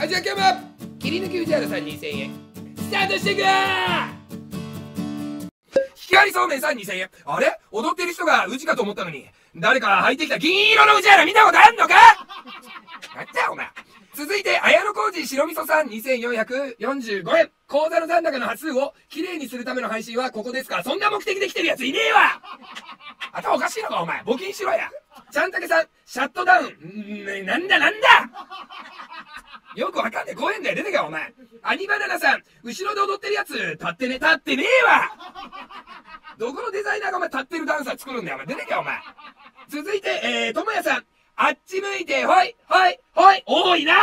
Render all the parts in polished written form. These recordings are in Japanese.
はい、じゃあ今日も切り抜き宇治原さん2000円スタートしていくひきわりそうめんさん2000円。あれ踊ってる人が宇治かと思ったのに、誰か入ってきた銀色の宇治原見たことあんのか。なんだよお前。続いて綾野浩二白味噌さん2445円。口座の残高の端数をきれいにするための配信はここですか。そんな目的で来てるやついねえわ。頭おかしいのかお前。募金しろや。ちゃんたけさんシャットダウン。なんだよくわかんねえ。5円だよ。出てけよお前。アニバナナさん後ろで踊ってるやつ立ってねえわ。どこのデザイナーがお前立ってるダンサー作るんだよお前。出てけよお前。続いてともやさんあっち向いてほい多いな。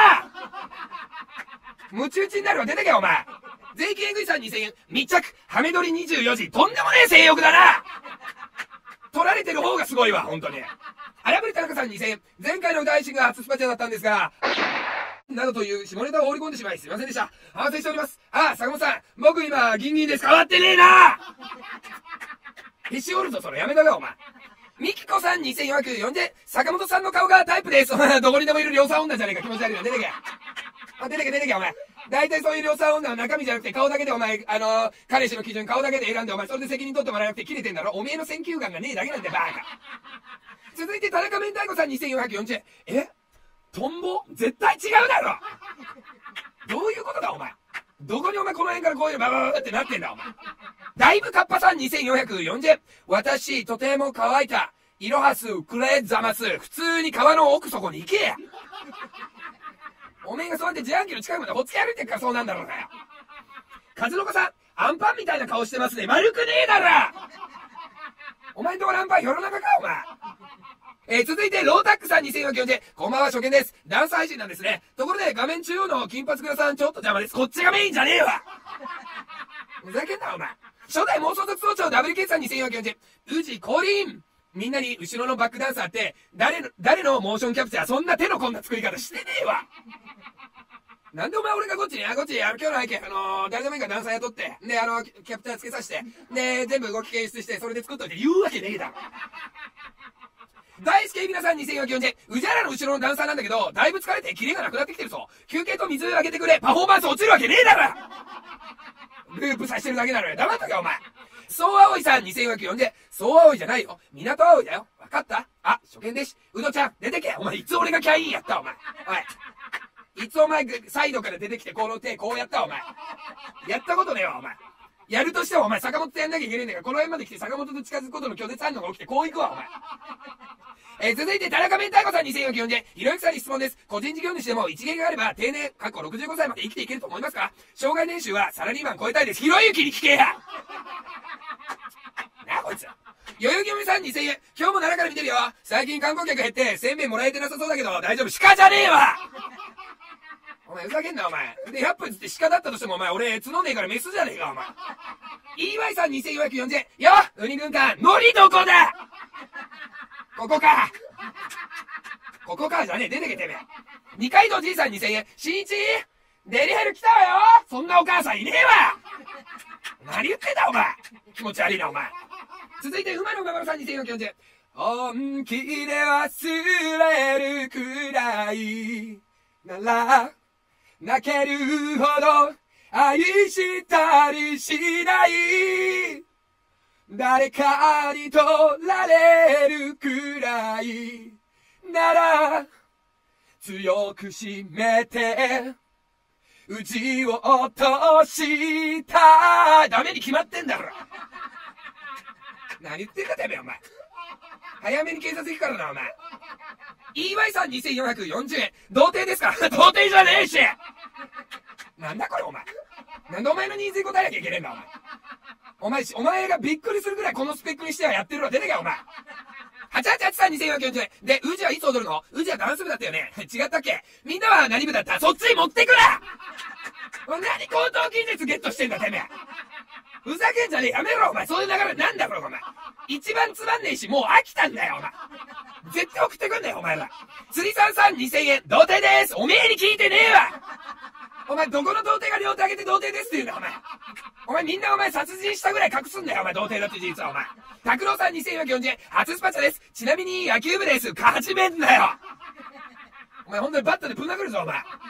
ムチ打ちになるわ。出てけよお前。税金えぐいさん2000円。密着ハメ撮り24時。とんでもねえ性欲だな。撮られてる方がすごいわ本当に。荒ぶり田中さん2000円。前回の歌配信が初スパチャだったんですがなどという下ネタを放り込んでしまいすいませんでした。反省しております。坂本さん僕今ギンギンです。変わってねえな。へし折るぞそれ。やめろよお前。ミキコさん2440円。坂本さんの顔がタイプです。どこにでもいる量産女じゃねえか。気持ち悪いな。出てけお前。大体そういう量産女は中身じゃなくて顔だけでお前彼氏の基準顔だけで選んでお前それで責任取ってもらわなくて切れてんだろ。おめえの選球眼がねえだけなんだよバカ。続いて田中明太子さん2440円。トンボ絶対違うだろ。どういうことだお前。どこにお前この辺からこういうババババってなってんだお前。だいぶカッパさん2440円。私とても乾いたイロハスクレザマス。普通に川の奥底に行けや。おめえがそうやって自販機の近くまでほっつき歩いてっからそうなんだろうがよ。カズノコさんアンパンみたいな顔してますね。丸くねえだろ。お前んとこのアンパン世の中かお前。続いてロータックさん2440円。こんばんは初見です。ダンス配信なんですね。ところで画面中央の金髪グラさんちょっと邪魔です。こっちがメインじゃねえわ。ふざけんなお前。初代妄想特総長 WK さん2440円。宇治降臨。みんなに後ろのバックダンサーって誰のモーションキャプチャー。そんな手のこんな作り方してねえわ。なんでお前俺がこっちに今日の背景誰でもいいからダンサー雇ってでキャプチャーつけさせてで全部動き検出してそれで作っといて言うわけねえだろ。大好き皆さん2440円。宇治原の後ろのダンサーなんだけどだいぶ疲れてキレがなくなってきてるぞ。休憩と水あげてくれ。パフォーマンス落ちるわけねえだろ。ループさせてるだけなのよ。黙っとけお前。そう葵さん2440円。そう葵じゃないよ。港葵だよ。わかった。初見です。うどちゃん出てけ。お前いつ俺がキャインやったお前。おいいつお前サイドから出てきてこの手こうやったお前。やったことねえわお前。やるとしてもお前坂本とやんなきゃいけねえんだからこの辺まで来て坂本と近づくことの拒絶反応が起きてこういくわお前。続いて田中明太子さん2440円。ひろゆきさんに質問です。個人事業主でも一芸があれば定年65歳まで生きていけると思いますか。障害年収はサラリーマン超えたいです。ひろゆきに聞けや。なあこいつ。代々木おみさん2000円。今日も奈良から見てるよ。最近観光客減ってせんべいもらえてなさそうだけど大丈夫。鹿じゃねえわ。お前ふざけんなお前。で100分つって鹿だったとしてもお前俺角ねえからメスじゃねえかお前。EY さん2440円。よっウニ軍艦ノリどこだ。ここかじゃねえ。出てけてめえ。二階堂じいさん2000円。しんいちデリヘル来たわよ。そんなお母さんいねえわ。何言ってんだお前。気持ち悪いなお前。続いて馬の馬場さん2440円。本気で忘れるくらいなら泣けるほど愛したりしない。誰かに取られるくらいなら強く締めてうちを落とした。ダメに決まってんだろ。何言ってんだてめえお前。早めに警察行くからなお前。EY さん2440円。童貞ですか。童貞じゃねえし。なんだこれお前。なんでお前のニーズに答えなきゃいけねえんだお前。お前がびっくりするぐらいこのスペックにしてはやってるわ。出てけよお前。888さん2440円。で、宇治はいつ踊るの。宇治はダンス部だったよね。違ったっけ。みんなは何部だった。そっちに持ってくな。何高等技術ゲットしてんだてめえ。ふざけんじゃねえ。やめろお前。そういう流れなんだこれお前。一番つまんねえしもう飽きたんだよお前。絶対送ってくんだよお前ら。釣りさんさん2000円。童貞です。おめえに聞いてねえわ。お前どこの童貞が両手上げて童貞ですって言うんだお前。お前みんなお前殺人したぐらい隠すんだよお前。童貞だって事実はお前。拓郎さん2440円。初スパチャです。ちなみに野球部です。始めんなよ。お前ほんとにバットでぶん殴るぞお前。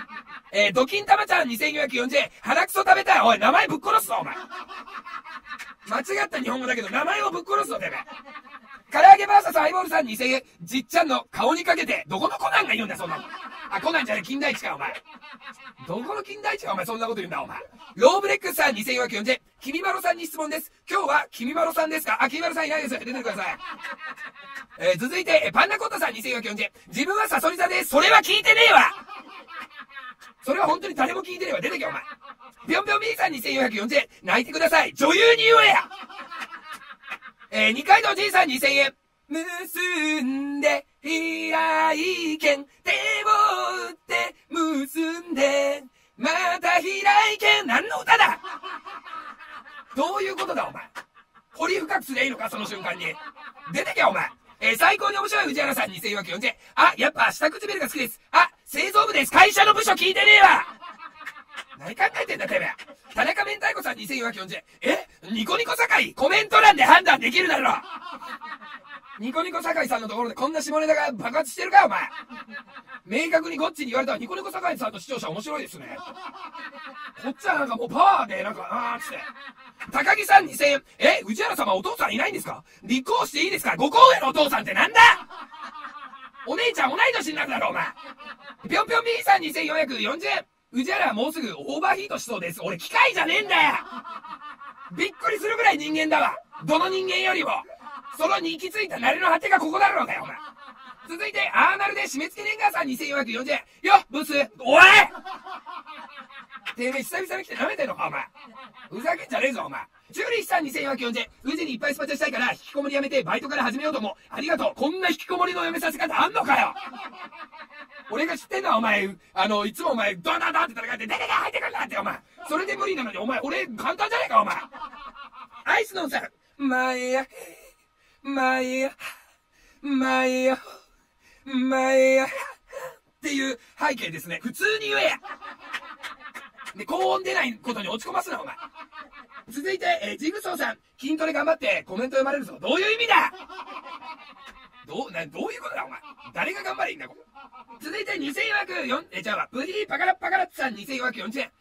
ドキンタマちゃん2440円、腹くそ食べたい。おい、名前ぶっ殺すぞ、お前。間違った日本語だけど、名前をぶっ殺すぞ、てめえ。唐揚げバーサスアイボールさん2000円、じっちゃんの顔にかけて、どこのコナンが言うんだ、そんなの。あ、コナンじゃねえ、金田一か、お前。どこの金田一がお前そんなこと言うんだ、お前。ローブレックスさん2440円、きみまろさんに質問です。今日はきみまろさんですか？あ、きみまろさんいないです。出てください。続いて、パンナコッタさん2440円、自分はサソリ座です。それは聞いてねえわ。それは本当に誰も聞いてねえわ。出てけ、お前。ぴょんぴょんみーさん2440円、泣いてください。女優に言えや。二階堂じいさん2000円。結んで、平井堅、手を打って、結んで、また平井堅、何の歌だ。どういうことだ、お前。掘り深くすりゃいいのか、その瞬間に。出てけ、お前。最高に面白い藤原さん2440円。あ、やっぱ下唇が好きです。あ、製造部です。会社の部署聞いてねえわ。何考えてんだ、てめえ。田中明太子さん2440円。ニコニコ酒井、コメント欄で判断できるだろ。ニコニコ酒井さんのところでこんな下ネタが爆発してるか、お前。明確にゴッチに言われたらニコニコ酒井さんと視聴者面白いですね。こっちはなんかもうパワーで、なんか、つって。高木さん2000円。宇治原様お父さんいないんですか？立候補していいですか？5個上のお父さんってなんだ？お姉ちゃん同い年になるだろ、お前。ぴょんぴょんみーさん2440円。宇治原はもうすぐオーバーヒートしそうです。俺機械じゃねえんだよ。びっくりするぐらい人間だわ。どの人間よりも。そのに行き着いた慣れの果てがここだろうがよ、お前。続いて、アーナルで締め付けレンガーさん2440円。よっ、ブス。おい！てめえ久々に来て舐めてんのか、お前。ふざけんじゃねえぞ、お前。ジュリーさん2440円。宇治にいっぱいスパチャしたいから、引きこもりやめてバイトから始めようと思う。ありがとう。こんな引きこもりの嫁させ方あんのかよ。俺が知ってんのはお前、いつもお前、ドンドンドンって戦って、出てけ入ってくんなって、お前。それで無理なのに、お前、俺、簡単じゃねえか、お前。アイスノンさん。前や、前や、前や、前や、っていう背景ですね。普通に言えや。で、高音出ないことに落ち込ますな、お前。続いて、ジグソーさん。筋トレ頑張ってコメント読まれるぞ。どういう意味だ？どういうことだ、お前。誰が頑張れいいんだ、これ。続いて、2404、じゃあ、ブヒーパカラッパカラッツさん2440円。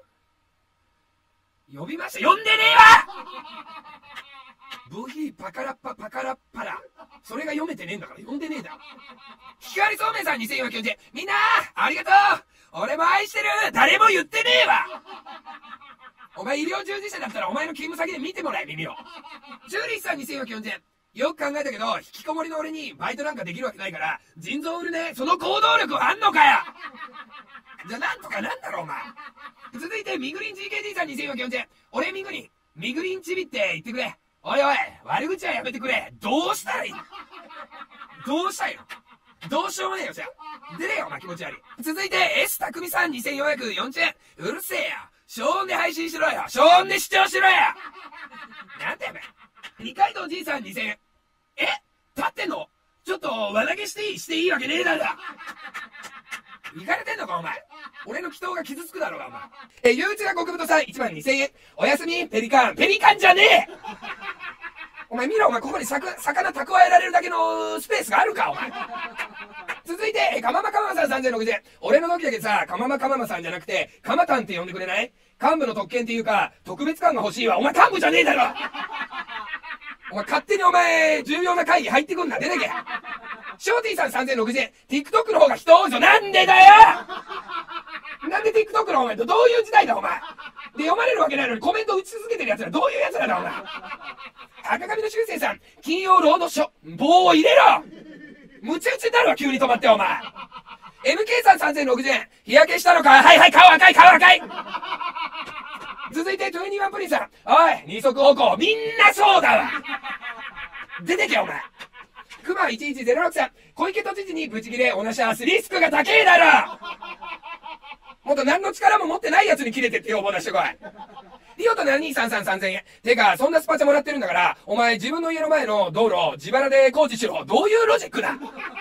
呼びました。呼んでねえわ！ブヒーパカラッパパカラッパラ。それが読めてねえんだから呼んでねえだろ。ひかわりそうめんさん2440円。みんなありがとう！俺も愛してる！誰も言ってねえわ！お前医療従事者だったらお前の勤務先で見てもらえ、耳を。ジュリーさん2440円。よく考えたけど、引きこもりの俺にバイトなんかできるわけないから、腎臓売るね。その行動力はあんのかよ！じゃあなんとかなんだろ、お前。続いて、ミグリン GKD さん2440円。俺ミグリンチビって言ってくれ。おいおい、悪口はやめてくれ。どうしたらいいの？どうしたいの？どうしようもねえよ、じゃあ。出れよ、お前気持ち悪い。続いて、S たくみさん2440円。うるせえよ。小音で配信しろよ。小音で視聴しろよ。なんだよ、お前。二階堂じいさん2000円。立ってんの？ちょっと、輪投げしていいわけねえだろ。行かれてんのか、お前。俺の祈祷が傷つくだろうが、お前。ゆうちが極太さん1万2000円。おやすみ、ペリカン。ペリカンじゃねえ！お前見ろ、お前ここに魚蓄えられるだけのスペースがあるか、お前。続いて、かままかままさん3060円。俺の時だけさ、かままかままさんじゃなくて、かまたんって呼んでくれない？幹部の特権っていうか、特別感が欲しいわ。お前幹部じゃねえだろ！お前勝手にお前、重要な会議入ってくんな。出てけ。ショーティーさん3060円。TikTok の方が人多いぞ。なんでだよ！なんで TikTok の方がどういう時代だ、お前。で、読まれるわけないのにコメント打ち続けてる奴らどういう奴らだ、お前。赤髪の修正さん、金曜ロードショー、棒を入れろ！ムチ打ちになるわ、急に止まって、お前。MK さん3060円。日焼けしたのか？はいはい、顔赤い、顔赤い！続いて、21プリンさん。おい、二足歩行。みんなそうだわ！出てけ、お前。クマ1106さん。小池都知事にブチギレ、おなしゃす。リスクが高えだろ！もっと何の力も持ってない奴に切れてって要望出してこい。リオと72333000円。てか、そんなスパチャもらってるんだから、お前自分の家の前の道路を自腹で工事しろ。どういうロジックだ？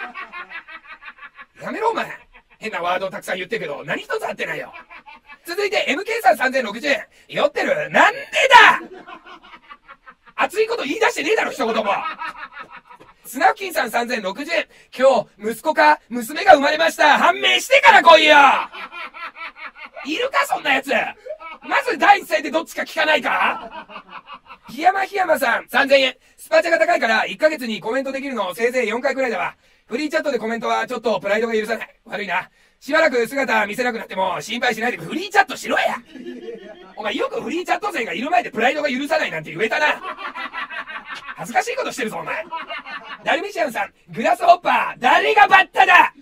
やめろ、お前。変なワードをたくさん言ってるけど、何一つ合ってないよ。続いて、MK さん3060円。酔ってる？なんでだ！熱いこと言い出してねえだろ、一言も。スナフキンさん3060円。今日、息子か娘が生まれました。判明してから来いよ！ いるか、そんなやつ。まず第一声でどっちか聞かないか。檜山さん、3000円。スパチャが高いから、1ヶ月にコメントできるのせいぜい4回くらいだわ。フリーチャットでコメントはちょっとプライドが許さない。悪いな。しばらく姿見せなくなっても心配しないでフリーチャットしろや。お前よくフリーチャット勢がいる前でプライドが許さないなんて言えたな。恥ずかしいことしてるぞ、お前。ダルメシアンさん、グラスホッパー、誰がバッタだ。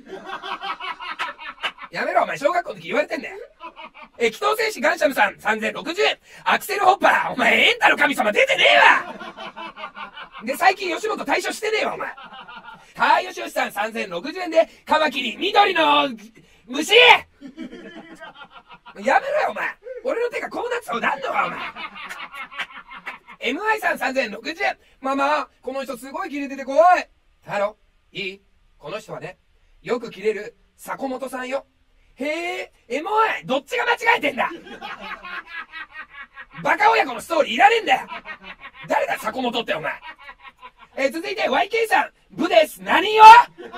やめろ、お前、小学校の時言われてんだよ。機動戦士ガンシャムさん、3060円。アクセルホッパー、お前、エンタの神様出てねえわ。で、最近吉本退所してねえわ、お前。よしさん、3060円で、カマキリ、緑の、虫。やめろよ、お前。俺の手がこうなってたのなんのか、お前。MI さん3060円。ママ、この人すごいキレてて怖い。太郎、いい？この人はね、よくキレる坂本さんよ。へえ、MI、どっちが間違えてんだ。バカ親子のストーリーいらねえんだよ。誰だ、坂本ってお前。続いて YK さん、部です。何を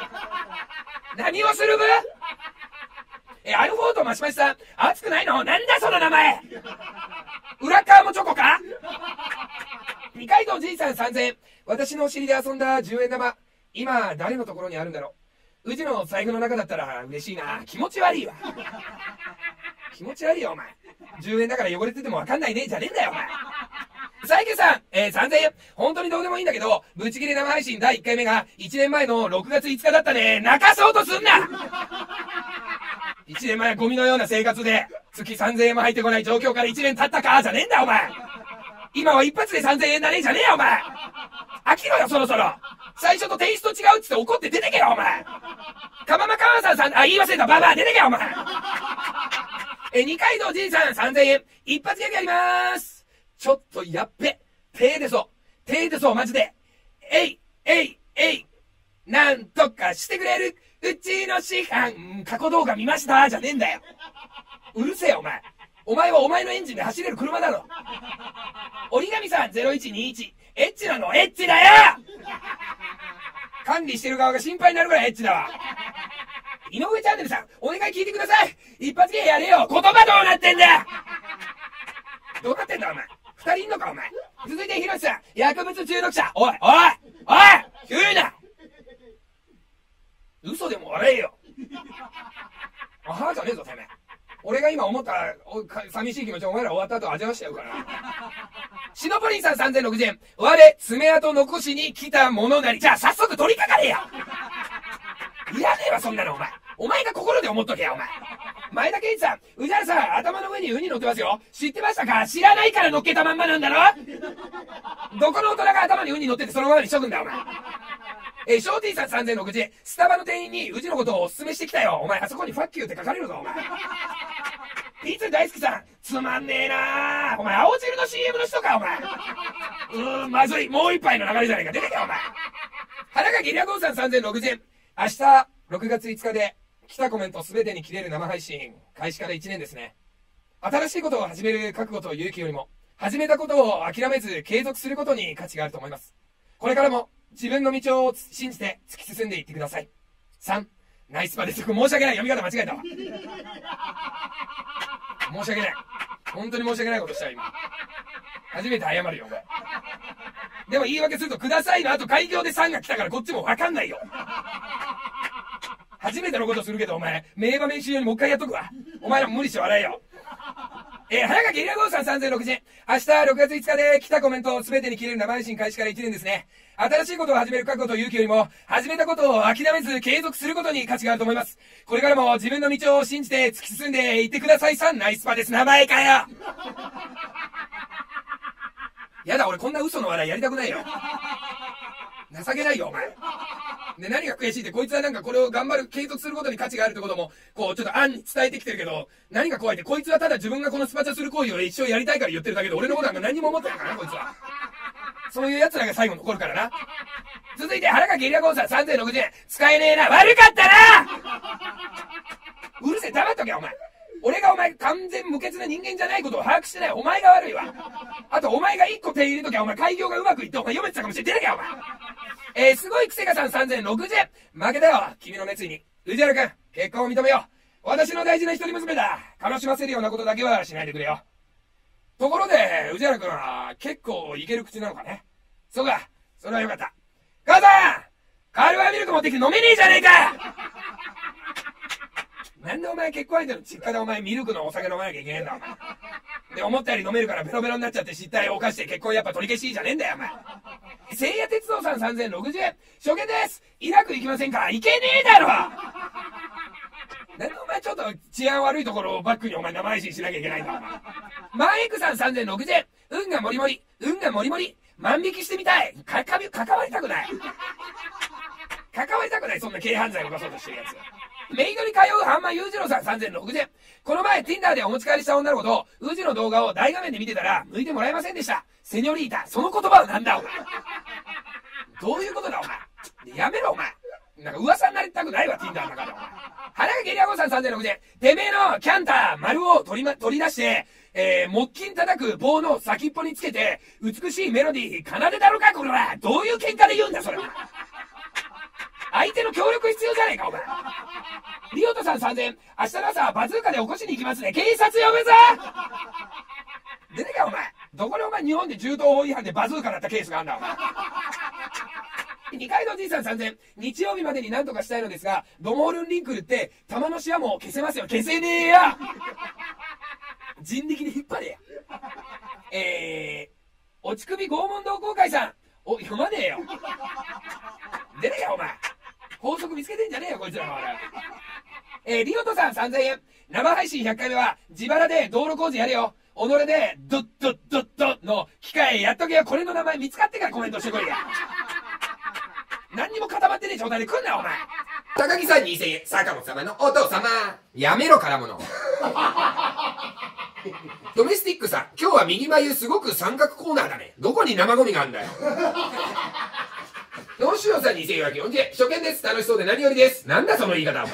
する部？アルフォートマシマシさん、熱くないの？なんだその名前。裏側もチョコか？二階堂じいさん3000円。私のお尻で遊んだ10円玉。今、誰のところにあるんだろう。うちの財布の中だったら嬉しいな。気持ち悪いわ。気持ち悪いよ、お前。10円だから汚れててもわかんないね。じゃねえんだよ、お前。サイケさん、3000円。本当にどうでもいいんだけど、ブチ切れ生配信第1回目が1年前の6月5日だったね。泣かそうとすんな。1年前はゴミのような生活で、月3000円も入ってこない状況から1年経ったか、じゃねえんだよ、お前。今は一発で3000円だね、じゃねえよ、お前。飽きろよ、そろそろ。最初とテイスト違うっつって怒って出てけよ、お前。かままかわさん、言い忘れた、ババア、出てけよ、お前。二階堂じいさん3000円。一発ギャグやりまーす。ちょっとやっべ。手出そう、マジで。えい。なんとかしてくれる。うちの師範、過去動画見ましたじゃねえんだよ。うるせえよ、お前。お前はお前のエンジンで走れる車だろ。折り紙さん0121。エッチなの？エッチだよ。管理してる側が心配になるぐらいエッチだわ。井上チャンネルさん、お願い聞いてください。一発芸やれよ。言葉どうなってんだ。どうなってんだお前。二人いんのかお前。続いてひろしさん、薬物中毒者。おい言うな。嘘でも笑えよ。あはじゃねえぞてめえ。俺が今思った寂しい気持ちをお前ら終わった後味わしちゃうからな。シノポリンさん3060円。我、爪痕残しに来たものなり。じゃあ早速取りかかれや。いらねえわそんなのお前。お前が心で思っとけやお前。前田健一さん、宇治原さん、頭の上にウニ乗ってますよ。知ってましたか？知らないから乗っけたまんまなんだろ。どこの大人が頭にウニ乗っててそのままにしとくんだお前。ショーティーさん3060円。スタバの店員に宇治のことをお勧めしてきたよ。お前あそこにファッキューって書かれるぞお前。ピーツ大好きさん、つまんねえなー。お前青汁の CM の人かお前。まずい。もう一杯の流れじゃないか。出てけよお前。原垣リアゴンさん3060円。明日6月5日で来たコメントすべてに切れる生配信開始から1年ですね。新しいことを始める覚悟と勇気よりも、始めたことを諦めず継続することに価値があると思います。これからも自分の道を信じて突き進んでいってください。3、ナイスパです。申し訳ない。読み方間違えたわ。申し訳ない。本当に申し訳ないことしたよ今。初めて謝るよお前。でも言い訳するとくださいの後開業で3が来たからこっちも分かんないよ。初めてのことするけどお前名場面集用にもう一回やっとくわ。お前らも無理して笑えよ。早垣リラゴーさん3060円。明日6月5日で来たコメントを全てに切れる生配信開始から1年ですね。新しいことを始める覚悟と勇気よりも、始めたことを諦めず継続することに価値があると思います。これからも自分の道を信じて突き進んでいってくださいさん。ナイスパです。名前かよ。やだ俺こんな嘘の笑いやりたくないよ。情けないよお前。で何が悔しいってこいつはなんかこれを頑張る継続することに価値があるってこともこうちょっと暗に伝えてきてるけど、何が怖いってこいつはただ自分がこのスパチャする行為を一生やりたいから言ってるだけで俺のことなんか何にも思ってないからなこいつは。そういう奴らが最後残るからな。続いて原垣エリアゴンさん3060円。使えねえな。悪かったな。うるせえ黙っとけよお前。俺がお前完全無欠な人間じゃないことを把握してないお前が悪いわ。あとお前が1個手入れときゃお前開業がうまくいってお前読めてたかもしれない。出てけよお前。すごいクセガさん3060円。負けたよ君の熱意に。宇治原君結婚を認めよう。 私の大事な一人娘だ。悲しませるようなことだけはしないでくれよ。ところで、宇治原くんは結構いける口なのかね。そうか。それはよかった。母さんカールワイミルク持ってきて飲めねえじゃねえかなんでお前結婚相手の実家でお前ミルクのお酒飲まなきゃいけねえんだお前。で、思ったより飲めるからベロベロになっちゃって失態を犯して結婚やっぱ取り消しじゃねえんだよお前。聖夜鉄道さん3060円。初見です。イラク行きませんか？行けねえだろなんでお前ちょっと治安悪いところをバックにお前生配信しなきゃいけないんだお前。マイクさん3060円。運がもりもり。運がもりもり。万引きしてみたい。関わりたくない。関わりたくない。そんな軽犯罪を犯そうとしてるやつ。メイドに通うハンマー裕次郎さん3060円。この前 Tinder でお持ち帰りした女の子と宇治の動画を大画面で見てたら向いてもらえませんでした。セニョリータ。その言葉はなんだお前。どういうことだお前。やめろお前。なんか噂になりたくないわ Tinder の中でお前。原垣ゲリアゴさん3060円。てめえのキャンター丸を取り出して、木琴叩く棒の先っぽにつけて、美しいメロディー奏でだろかこれは。どういう喧嘩で言うんだそれは。相手の協力必要じゃねえかお前。リオトさん3000円。明日の朝バズーカで起こしに行きますね。警察呼ぶぞ出ねえかお前。どこでお前日本で銃刀法違反でバズーカだったケースがあんだお前。二階堂じいさん3000円。日曜日までに何とかしたいのですが、ドモールンリンクルって玉のシワも消せますよ。消せねえや人力で引っ張れや。おちくび拷問同好会さん。読まねえよ。出ねえよお前。法則見つけてんじゃねえよこいつらのリオトさん3000円。生配信100回目は自腹で道路工事やれよ。己でドッドッドッドッの機械やっとけよ。これの名前見つかってからコメントしてこいや。何にも固まってねえ状態で来んなお前。高木さん2000円。坂本様のお父様。やめろ絡むの。ドメスティックさん。今日は右眉すごく三角コーナーだね。どこに生ゴミがあんだよ。ノンシュオさん2440円。初見です。楽しそうで何よりです。なんだその言い方お前。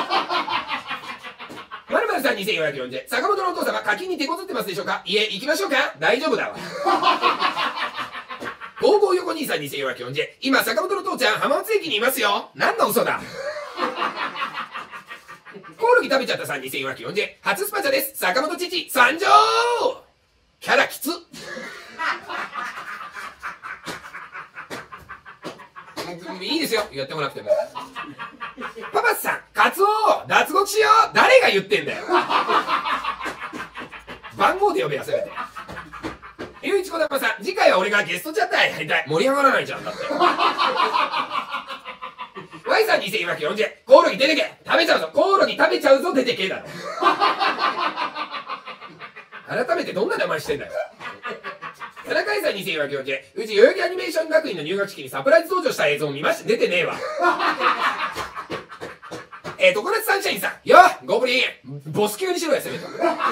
まるまるさん2440円。坂本のお父様課金に手こずってますでしょうか？いえ、行きましょうか？大丈夫だわ。55横兄さん2440円。今坂本の父ちゃん浜松駅にいますよ。何の嘘だ。コオロギ食べちゃったさん2440円。初スパチャです。坂本父参上。キャラきつ。いいですよやってもらっても。パパスさんカツオ脱獄しよう。誰が言ってんだよ。番号で呼べやせめて。ゆういちこだまさん次回は俺がゲストチャッターやりたい。盛り上がらないじゃんだって。Y さん2440円。コオロギ出てけ。食べちゃうぞ。コオロギ食べちゃうぞ出てけだろ。改めてどんな名前してんだよ。田中井さん2440円。うち代々木アニメーション学院の入学式にサプライズ登場した映像を見ました。出てねえわ。常夏サンシャインさん。よっゴブリンボス級にしろやせめて。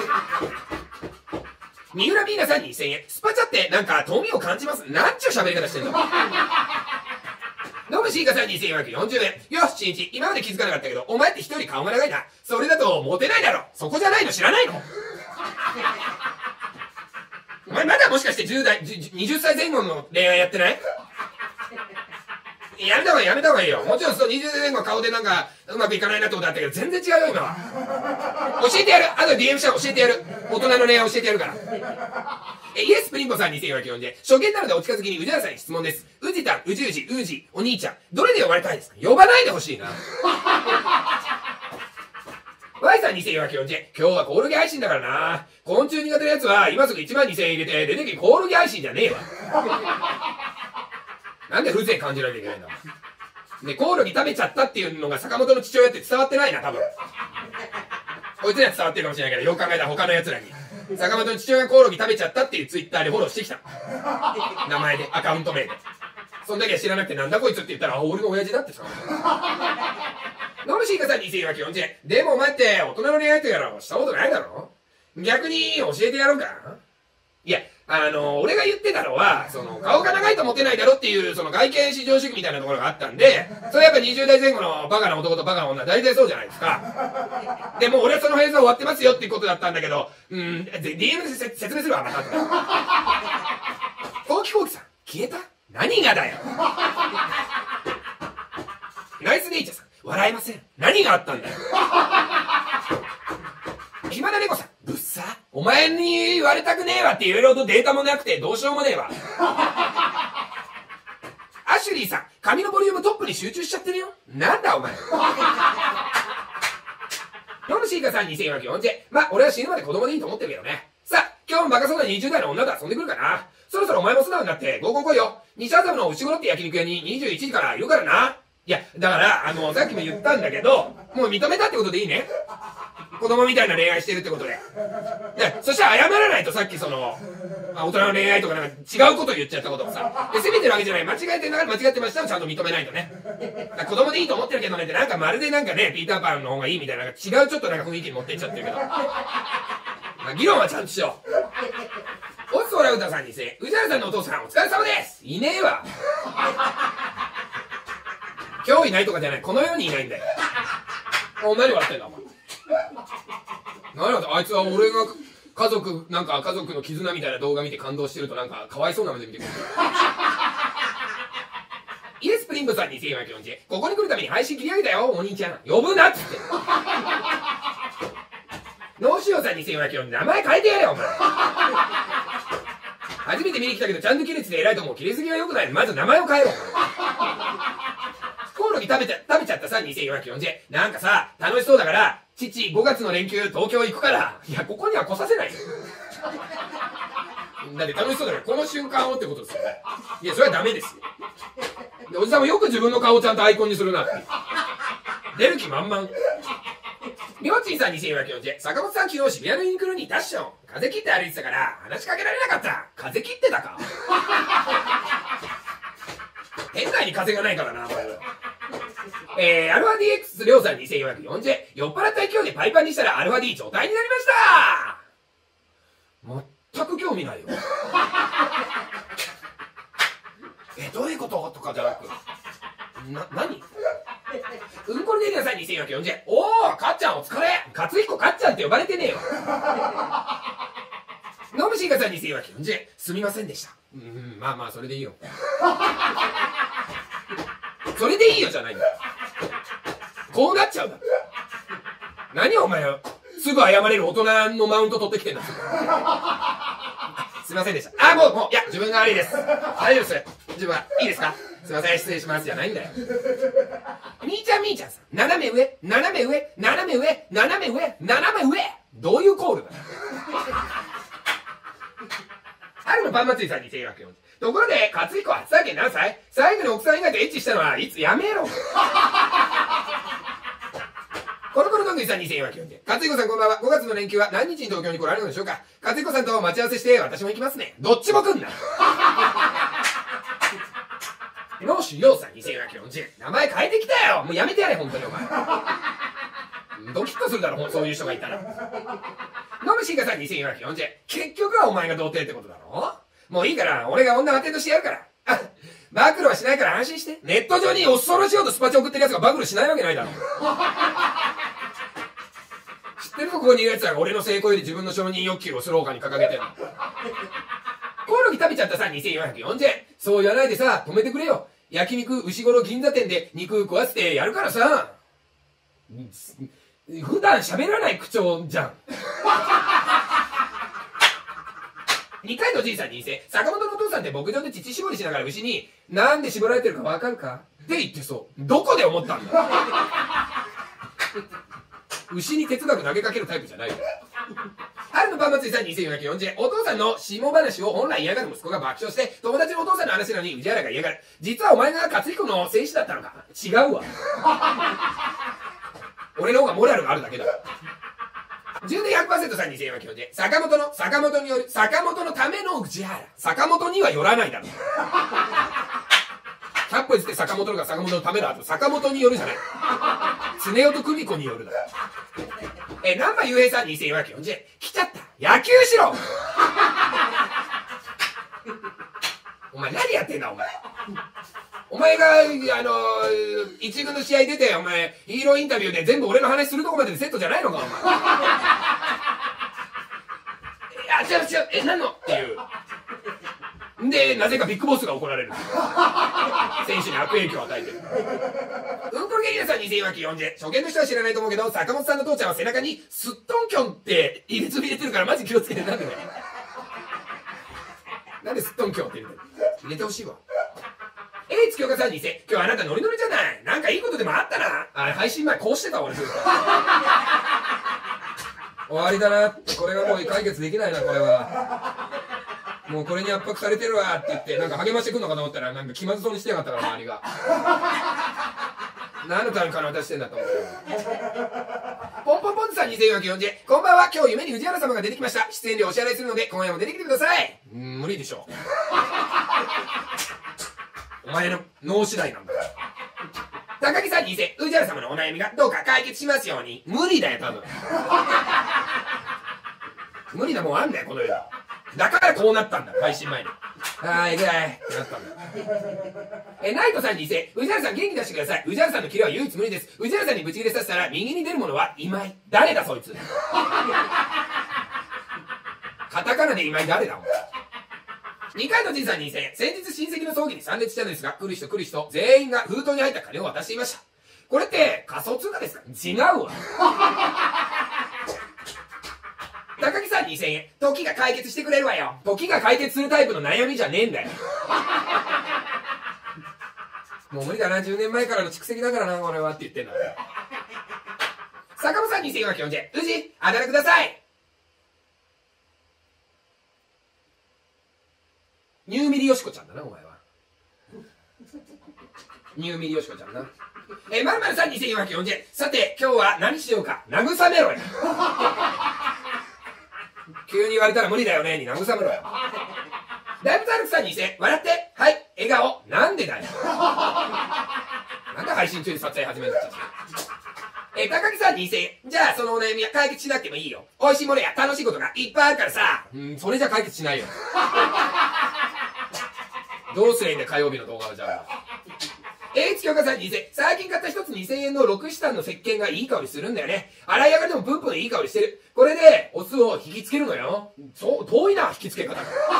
三浦ビーナさん2000円。スパチャってなんか遠みを感じます。なんちゅう喋り方してんの。ノブシーカさん2440円。よし、しんいち。今まで気づかなかったけど、お前って一人顔が長いな。それだとモテないだろ。そこじゃないの知らないの？お前まだもしかして20歳前後の恋愛やってない？やめた方がいいよ。もちろんそう20歳前後は顔でなんかうまくいかないなってことあったけど、全然違うよ今は。教えてやる。あと DM したら教えてやる。大人の恋愛教えてやるから。イエスプリンボさん2440円。初見なのでお近づきに宇治原さんに質問です。宇治たん、宇治宇治、宇治、お兄ちゃん。どれで呼ばれたいですか？呼ばないでほしいな。Y さん2440円。今日はコオロギ配信だからな。昆虫苦手なやつは今すぐ1万2000円入れて出てけ。コオロギ配信じゃねえわ。なんで風情感じなきゃいけないんだ。で、コオロギ食べちゃったっていうのが坂本の父親って伝わってないな、多分。こいつには伝わってるかもしれないけど、よく考えたら他の奴らに。坂本の父親がコオロギ食べちゃったっていうツイッターでフォローしてきた。名前で、アカウント名で。そんだけは知らなくてなんだこいつって言ったら、俺の親父だってさ。ノムシーカさん2440円。でもお前って大人の恋愛とやらしたことないだろ？逆に教えてやろうか？いや、俺が言ってたのは、顔が長いとモテないだろっていう、外見至上主義みたいなところがあったんで、それやっぱ20代前後のバカな男とバカな女、大体そうじゃないですか。でも俺はそのフェーズは終わってますよっていうことだったんだけど、DM で説明するわ、また。コウキコウキさん、消えた？何がだよ。ナイスネイチャーさん、笑えません。何があったんだよ。 田猫さん。ぶっさお前に言われたくねえわって言えるほどデータもなくてどうしようもねえわ。アシュリーさん、髪のボリュームトップに集中しちゃってるよ。なんだお前。ヨルシーカさん2440。ま、俺は死ぬまで子供でいいと思ってるけどね。さあ、今日もバカそうな20代の女と遊んでくるかな。そろそろお前も素直になって合コン来いよ。西麻布の牛頃って焼肉屋に21時からいるからな。いや、だから、さっきも言ったんだけど、もう認めたってことでいいね。子供みたいな恋愛してるってことで。そしたら謝らないと、さっき大人の恋愛とかなんか違うこと言っちゃったことをさ。責めてるわけじゃない。間違えてんだから間違ってましたをちゃんと認めないとね。子供でいいと思ってるけどねってなんかまるでなんかね、ピーターパンの方がいいみたいな、違うちょっとなんか雰囲気に持っていっちゃってるけど。議論はちゃんとしよう。オスオラウタさんにせ、宇治原さんのお父さんお疲れ様です。いねえわ。今日いないとかじゃない。この世にいないんだよ。何笑ってんだお前。何笑って、あいつは俺が家族の絆みたいな動画見て感動してるとなんかかわいそうな目で見てくる。イエスプリンブさんに2440。ここに来るために配信切り上げたよ、お兄ちゃん。呼ぶなっつって。ノーシオさんに2440。名前変えてやれよ、お前。初めて見に来たけどちゃんと切れてて偉いと思う。切れすぎは良くない。まず名前を変えろ。コオロギ食べちゃったさ、2440。なんかさ、楽しそうだから、父5月の連休東京行くから、いや、ここには来させないよ。だって楽しそうだから、この瞬間をってことですよね。いや、それはダメですよ。で、おじさんもよく自分の顔をちゃんとアイコンにするなって。出る気満々。りょうちんさん2440。坂本さん昨日渋谷のユニクロにいたっしょ。風切って歩いてたから、話しかけられなかった。風切ってたか。変内に風がないからな、これ。アルファ DX りょうさん2440。酔っ払った勢いでパイパンにしたらアルファ D 状態になりました。全く興味ないよ。どういうこととかじゃなく。何うんこりでりなさん2440。おー、かっちゃんお疲れ。勝彦かっちゃんって呼ばれてねえよ。ノブシーカさん2440。すみませんでした。まあまあ、それでいいよ。それでいいよじゃないんだ。こうなっちゃうんだ。何お前、すぐ謝れる大人のマウント取ってきてんだ。すいませんでした。もう、いや、自分が悪いです。大丈夫です。自分は、いいですか？すいません、失礼します。じゃないんだよ。みーちゃんさん。斜め上、斜め上、斜め上、斜め上、斜め上。どういうコールだよ。春のパン祭りさんに声枠40。ところで、勝彦初体験何歳？最後に奥さん以外とエッチしたのはいつ？やめろ。コロコロどんぐりさん2000円は基本で。勝彦さんこんばんは。5月の連休は何日に東京に来られるのでしょうか？勝彦さんと待ち合わせして私も行きますね。どっちも来んな。ノーシュヨウさん2000円は基本で。名前変えてきたよ。もうやめてやれ、本当にお前。ドキッとするだろ、そういう人がいたら。ノムシーカさん2000円は基本で。結局はお前が童貞ってことだろ？もういいから、俺が女アテンドしてやるから。暴露はしないから安心して。ネット上に恐ろしいほどスパチャ送ってる奴が暴露しないわけないだろ。知ってるぞ、ここにいる奴らが俺の成功より自分の承認欲求をスローガンに掲げてるの。コオロギ食べちゃったさ、2440円。そう言わないでさ、止めてくれよ。焼肉牛頃銀座店で肉食わせてやるからさ。普段喋らない口調じゃん。二階のじいさんに言いせ、坂本のお父さんって牧場で乳搾りしながら牛に、なんで絞られてるかわかるかって言ってそう。どこで思ったんだ。牛に哲学投げかけるタイプじゃないよ。春のパン祭りさん2440円。お父さんの下話を本来嫌がる息子が爆笑して、友達のお父さんの話なのに宇治原が嫌がる。実はお前が勝彦の戦士だったのか。違うわ。俺の方がモラルがあるだけだ。10年 100% さん2000円は基本で。坂本による、坂本のための宇治原。坂本には寄らないだろ。100歩譲って坂本が坂本のためだと、坂本によるじゃない。常代と久美子によるだろ。南波雄平さん2000円は基本で。来ちゃった。野球しろ。お前何やってんだお前。お前が、一軍の試合出て、お前、ヒーローインタビューで全部俺の話するとこまででセットじゃないのか、お前。違う、何のっていう。で、なぜかビッグボスが怒られる。選手に悪影響を与えてる。うんころゲリラさん2000円は基本で。初見の人は知らないと思うけど、坂本さんの父ちゃんは背中にすっとんきょんって入れ墨入れてるからマジ気をつけて。なんでだよ。なんですっとんきょんって入れてる。入れてほしいわ。H 京香さんにせ、今日あなたノリノリじゃない。なんかいいことでもあったな。あれ配信前こうしてた俺ずっと。終わりだな。これはもう解決できないな、これは。もうこれに圧迫されてるわって言って、なんか励ましてくんのかと思ったら、なんか気まずそうにしてやがったから、周りが。何のために金渡してんだと思って。ポンポンポンズさん2440。こんばんは。今日夢に藤原様が出てきました。出演料お支払いするので、今夜も出てきてください。無理でしょ。お前の脳次第なんだから。高木さんにせ、藤原様のお悩みがどうか解決しますように。無理だよ、多分。無理なもんあんだよ、この世に。だからこうなったんだ、配信前に。えぐいってなったんだ。ナイトさんにせ、藤原さん元気出してください。藤原さんのキレは唯一無二です。藤原さんにブチ切れさせたら、右に出るものは今井。誰だ、そいつ。カタカナで今井誰だ、お前。二階のじいさんにせ、先日親戚の葬儀に参列したのですが、来る人全員が封筒に入った金を渡していました。これって仮想通貨ですか？違うわ。高木さん2000円。時が解決してくれるわよ。時が解決するタイプの悩みじゃねえんだよ。もう無理だな、10年前からの蓄積だからな、俺はって言ってんだ。坂本さん2440円。うじ、あだ名ください。ニューミリよしこちゃんだな、お前は。ニューミリよしこちゃんな。まるまるさん2440円。さて、今日は何しようか。慰めろよ。急に言われたら無理だよねに慰めろよ。ダイブザルクさん2000円。笑って。はい。笑顔。なんでだよ。なんで配信中に撮影始めるんだ高木さん2000円。じゃあそのお悩みは解決しなくてもいいよ。美味しいものや楽しいことがいっぱいあるからさ。それじゃ解決しないよ。どうすりゃいいんだよ、火曜日の動画はじゃあ。H 京香さん2000円。最近買った一つ2000円の6シタンの石鹸がいい香りするんだよね。洗い上がりでもプンプンいい香りしてる。これでオスを引きつけるのよ。そう、遠いな、引きつけ方。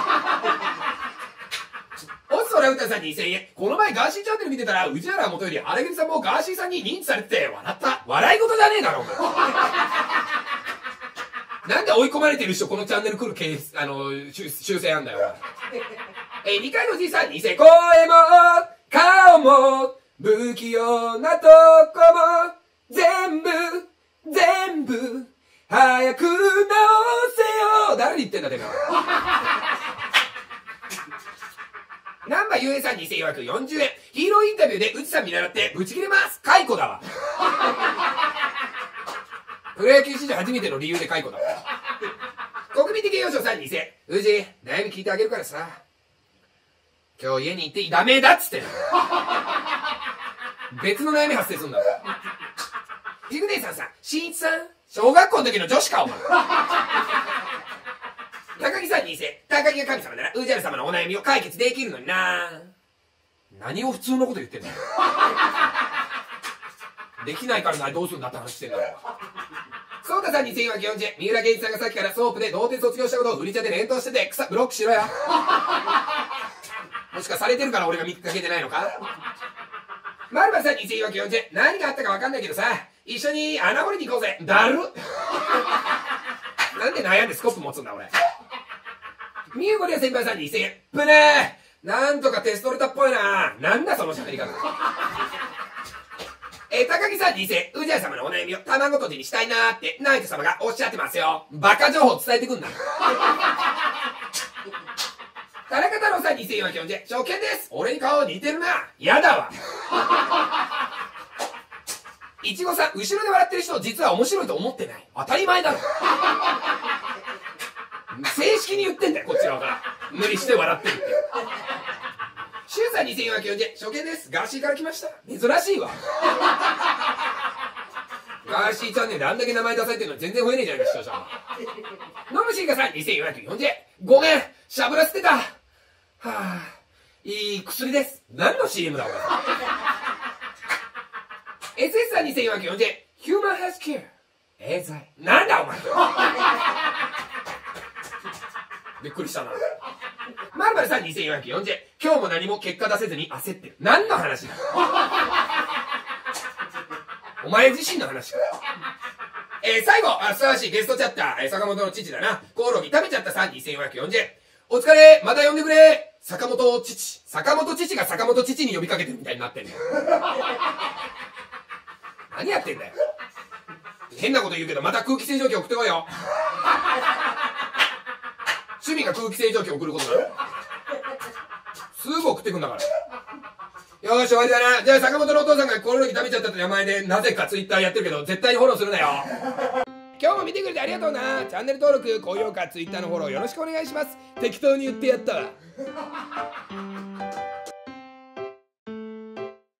オスオラウタンさん2000円。この前ガーシーチャンネル見てたら、宇治原元より荒木さんもガーシーさんに認知されてて笑った。笑い事じゃねえだろ、お前。なんで追い込まれてる人このチャンネル来る修正あんだよ、お前。2階のおじいさん2000円。声も、顔も、不器用なとこも、全部、早く直せよ。誰に言ってんだ、てめえ。ナンバー UA さん2440円。ヒーローインタビューでうちさん見習ってブチ切れます。解雇だわ。プロ野球史上初めての理由で解雇だわ。国民的栄養賞さん2000円。うじ、悩み聞いてあげるからさ。今日家に行ってダメだっつって。別の悩み発生するんだ。ジグネイさんさん、しんいちさん、小学校の時の女子か、お前。高木さん2000円。高木が神様なら、宇治原様のお悩みを解決できるのにな。何を普通のこと言ってんだよ。できないからな、どうするんだって話してんだよ。ソータさん2440円。三浦健一さんがさっきからソープで童貞卒業したことを売り茶で連投してて、ブロックしろよ。もしかされてるから俺が見かけてないのか。まるまるさん2440円。何があったか分かんないけどさ、一緒に穴掘りに行こうぜ。だるなんで悩んでスコップ持つんだ俺。みゆこりや先輩さん2000円。ぶねー、なんとかテストレタっぽいな。なんだその喋り方。高木さん2000円。宇治原様のお悩みを卵とじにしたいなーってナイト様がおっしゃってますよ。バカ情報伝えてくんな。田中太郎さん2440円。初見です。俺に顔似てるな。やだわ。いちごさん、後ろで笑ってる人実は面白いと思ってない。当たり前だろ。正式に言ってんだよ、こっち側から。無理して笑ってるって。シュウさん2440円。初見です。ガーシーから来ました。珍しいわ。ガーシーチャンネルであんだけ名前出されてるのに全然増えねえじゃないか、視聴者。ノムシーガさん2440円。ごめん、しゃぶらせてた。はぁ、いい薬です。何の CM だ、俺。SS さん2440円。ヒューマンヘルスケア。エーザイ。なんだ、お前。びっくりしたな。まるまるさん2440円。今日も何も結果出せずに焦ってる。何の話だ。お前自身の話かよ。 最後、ふさわしいゲストチャッター、坂本の父だな。コオロギ食べちゃったさん、2440円。お疲れ、また呼んでくれ。坂本父。坂本父が坂本父に呼びかけてるみたいになってんだよ。何やってんだよ。変なこと言うけど、また空気清浄機送ってこいよ。趣味が空気清浄機送ることだろ。すぐ送ってくんだから。よーし、終わりだな。じゃあ、坂本のお父さんがコオロギ食べちゃったって名前で、なぜかツイッターやってるけど、絶対にフォローするなよ。今日も見てくれてありがとうな。チャンネル登録、高評価、ツイッターのフォローよろしくお願いします。適当に言ってやったわ。